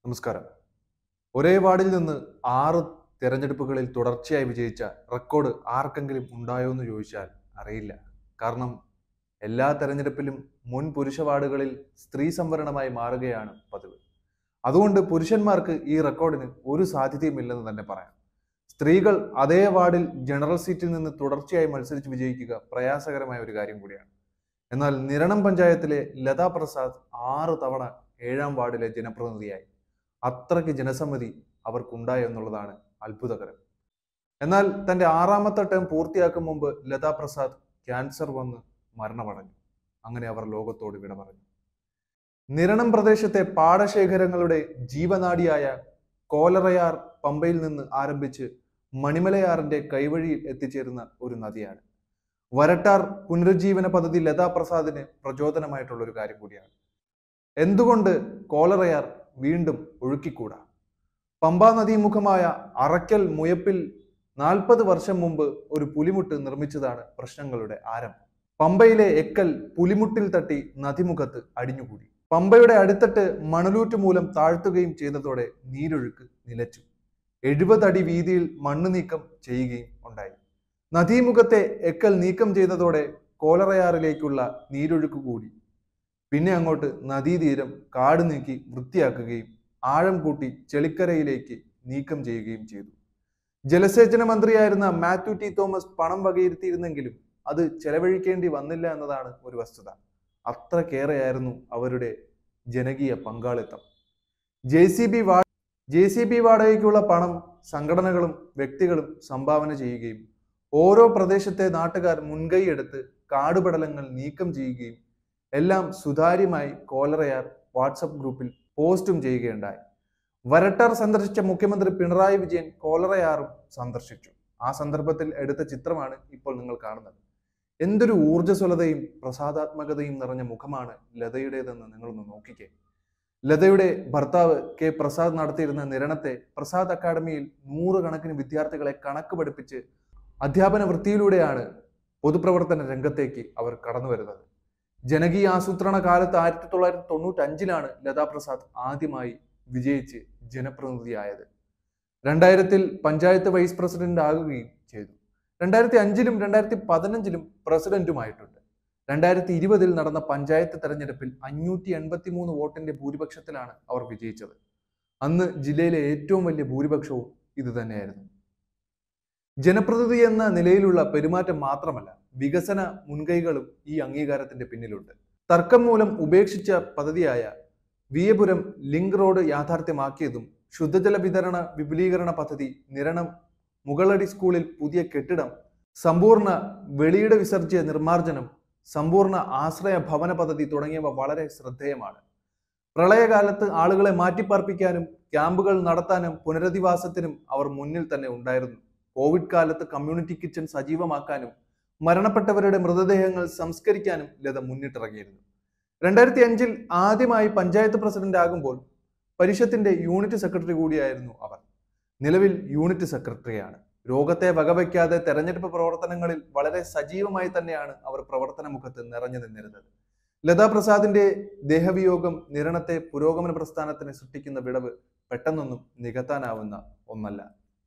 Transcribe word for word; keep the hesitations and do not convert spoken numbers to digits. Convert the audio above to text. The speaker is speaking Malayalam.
നമസ്കാരം. ഒരേ വാർഡിൽ നിന്ന് ആറ് തെരഞ്ഞെടുപ്പുകളിൽ തുടർച്ചയായി വിജയിച്ച റെക്കോർഡ് ആർക്കെങ്കിലും ഉണ്ടായോ എന്ന് ചോദിച്ചാൽ അറിയില്ല. കാരണം എല്ലാ തെരഞ്ഞെടുപ്പിലും മുൻ പുരുഷ വാർഡുകളിൽ സ്ത്രീ സംവരണമായി മാറുകയാണ് പതിവ്. അതുകൊണ്ട് പുരുഷന്മാർക്ക് ഈ റെക്കോർഡിന് ഒരു സാധ്യതയും ഇല്ലെന്ന് തന്നെ പറയാം. സ്ത്രീകൾ അതേ വാർഡിൽ ജനറൽ സീറ്റിൽ നിന്ന് തുടർച്ചയായി മത്സരിച്ച് വിജയിക്കുക പ്രയാസകരമായ ഒരു കാര്യം കൂടിയാണ്. എന്നാൽ നിരണം പഞ്ചായത്തിലെ ലതാ പ്രസാദ് ആറ് തവണ ഏഴാം വാർഡിലെ ജനപ്രതിനിധിയായി. അത്രയ്ക്ക് ജനസമ്മതി അവർക്കുണ്ടായി എന്നുള്ളതാണ് അത്ഭുതകരം. എന്നാൽ തന്റെ ആറാമത്തെ ടേം പൂർത്തിയാക്കും മുമ്പ് ലതാ പ്രസാദ് ക്യാൻസർ വന്ന് മരണമടഞ്ഞു. അങ്ങനെ അവർ ലോകത്തോട് വിട പറഞ്ഞു. നിരണം പ്രദേശത്തെ പാടശേഖരങ്ങളുടെ ജീവനാഡിയായ കോലറയാർ പമ്പയിൽ നിന്ന് ആരംഭിച്ച് മണിമലയാറിന്റെ കൈവഴിയിൽ എത്തിച്ചേരുന്ന ഒരു നദിയാണ്. വരട്ടാർ പുനരുജ്ജീവന പദ്ധതി ലതാ പ്രസാദിന് പ്രചോദനമായിട്ടുള്ള ഒരു കാര്യം കൂടിയാണ്. എന്തുകൊണ്ട് കോലറയാർ വീണ്ടും ഒഴുക്കിക്കൂടാ? പമ്പാ നദീമുഖമായ അറക്കൽ മുയപ്പിൽ നാൽപ്പത് വർഷം മുമ്പ് ഒരു പുലിമുട്ട് നിർമ്മിച്ചതാണ് പ്രശ്നങ്ങളുടെ ആരംഭം. പമ്പയിലെ എക്കൽ പുലിമുട്ടിൽ തട്ടി നദിമുഖത്ത് അടിഞ്ഞുകൂടി. പമ്പയുടെ അടിത്തട്ട് മണലൂറ്റ് മൂലം താഴ്ത്തുകയും ചെയ്തതോടെ നീരൊഴുക്ക് നിലച്ചു. എഴുപത് അടി വീതിയിൽ മണ്ണ് നീക്കം ചെയ്യുകയും ഉണ്ടായി. നദീമുഖത്തെ എക്കൽ നീക്കം ചെയ്തതോടെ കോലറയാറിലേക്കുള്ള നീരൊഴുക്ക് കൂടി. പിന്നെ അങ്ങോട്ട് നദീതീരം കാട് നീക്കി വൃത്തിയാക്കുകയും ആഴം കൂട്ടി ചെളിക്കരയിലേക്ക് നീക്കം ചെയ്യുകയും ചെയ്തു. ജലസേചന മന്ത്രിയായിരുന്ന മാത്യു ടി തോമസ് പണം വകയിരുത്തിയിരുന്നെങ്കിലും അത് ചെലവഴിക്കേണ്ടി വന്നില്ല എന്നതാണ് ഒരു വസ്തുത. അത്രക്കേറെയായിരുന്നു അവരുടെ ജനകീയ പങ്കാളിത്തം. ജെ സി ബി വാ ജെ സി ബി വാടകയ്ക്കുള്ള പണം സംഘടനകളും വ്യക്തികളും സംഭാവന ചെയ്യുകയും ഓരോ പ്രദേശത്തെ നാട്ടുകാർ മുൻകൈയെടുത്ത് കാടുപടലങ്ങൾ നീക്കം ചെയ്യുകയും എല്ലാം സുതാര്യമായി കോലറയാർ വാട്സപ്പ് ഗ്രൂപ്പിൽ പോസ്റ്റും ചെയ്യുകയുണ്ടായി. വരട്ടാർ സന്ദർശിച്ച മുഖ്യമന്ത്രി പിണറായി വിജയൻ കോലറയാറും സന്ദർശിച്ചു. ആ സന്ദർഭത്തിൽ എടുത്ത ചിത്രമാണ് ഇപ്പോൾ നിങ്ങൾ കാണുന്നത്. എന്തൊരു ഊർജ്ജസ്വലതയും പ്രസാദാത്മകതയും നിറഞ്ഞ മുഖമാണ് ലതയുടേതെന്ന് നിങ്ങളൊന്ന് നോക്കിക്കേ. ലതയുടെ ഭർത്താവ് കെ പ്രസാദ് നടത്തിയിരുന്ന നിരണത്തെ പ്രസാദ് അക്കാദമിയിൽ നൂറുകണക്കിന് വിദ്യാർത്ഥികളെ കണക്ക് പഠിപ്പിച്ച് അധ്യാപന വൃത്തിയിലൂടെയാണ് പൊതുപ്രവർത്തന രംഗത്തേക്ക് അവർ കടന്നു വരുന്നത്. ജനകീയ ആസൂത്രണ കാലത്ത് ആയിരത്തി തൊള്ളായിരത്തി തൊണ്ണൂറ്റി അഞ്ചിലാണ് ലതാ പ്രസാദ് ആദ്യമായി വിജയിച്ച് ജനപ്രതിനിധിയായത്. രണ്ടായിരത്തിൽ പഞ്ചായത്ത് വൈസ് പ്രസിഡന്റ് ആകുകയും ചെയ്തു. രണ്ടായിരത്തി അഞ്ചിലും രണ്ടായിരത്തി പതിനഞ്ചിലും പ്രസിഡന്റുമായിട്ടുണ്ട്. രണ്ടായിരത്തി ഇരുപതിൽ നടന്ന പഞ്ചായത്ത് തെരഞ്ഞെടുപ്പിൽ അഞ്ഞൂറ്റി എൺപത്തി മൂന്ന് വോട്ടിന്റെ ഭൂരിപക്ഷത്തിലാണ് അവർ വിജയിച്ചത്. അന്ന് ജില്ലയിലെ ഏറ്റവും വലിയ ഭൂരിപക്ഷവും ഇത് തന്നെയായിരുന്നു. ജനപ്രതിനിധി എന്ന നിലയിലുള്ള പെരുമാറ്റം മാത്രമല്ല, വികസന മുൻകൈകളും ഈ അംഗീകാരത്തിന്റെ പിന്നിലുണ്ട്. തർക്കം മൂലം ഉപേക്ഷിച്ച പദ്ധതിയായ വിയപുരം ലിങ്ക് റോഡ് യാഥാർത്ഥ്യമാക്കിയതും, ശുദ്ധജല വിതരണ വിപുലീകരണ പദ്ധതി, നിരണം മുകളടി സ്കൂളിൽ പുതിയ കെട്ടിടം, സമ്പൂർണ്ണ വെളിയിട വിസർജ്യ നിർമ്മാർജ്ജനം, സമ്പൂർണ്ണ ആശ്രയ ഭവന പദ്ധതി തുടങ്ങിയവ വളരെ ശ്രദ്ധേയമാണ്. പ്രളയകാലത്ത് ആളുകളെ മാറ്റിപ്പാർപ്പിക്കാനും ക്യാമ്പുകൾ നടത്താനും പുനരധിവാസത്തിനും അവർ മുന്നിൽ തന്നെ ഉണ്ടായിരുന്നു. കോവിഡ് കാലത്ത് കമ്മ്യൂണിറ്റി കിച്ചൺ സജീവമാക്കാനും മരണപ്പെട്ടവരുടെ മൃതദേഹങ്ങൾ സംസ്കരിക്കാനും ലത മുന്നിട്ടിറങ്ങിയിരുന്നു. രണ്ടായിരത്തി അഞ്ചിൽ ആദ്യമായി പഞ്ചായത്ത് പ്രസിഡന്റ് ആകുമ്പോൾ പരിഷത്തിന്റെ യൂണിറ്റ് സെക്രട്ടറി കൂടിയായിരുന്നു അവർ. നിലവിൽ യൂണിറ്റ് സെക്രട്ടറിയാണ്. രോഗത്തെ വകവയ്ക്കാതെ തെരഞ്ഞെടുപ്പ് പ്രവർത്തനങ്ങളിൽ വളരെ സജീവമായി തന്നെയാണ് അവർ പ്രവർത്തന മുഖത്ത് നിറഞ്ഞു നിന്നിരുന്നത്. ലതാ പ്രസാദിന്റെ ദേഹവിയോഗം നിരണത്തെ പുരോഗമന പ്രസ്ഥാനത്തിന് സൃഷ്ടിക്കുന്ന വിടവ് പെട്ടെന്നൊന്നും നികത്താനാവുന്ന ഒന്നല്ല.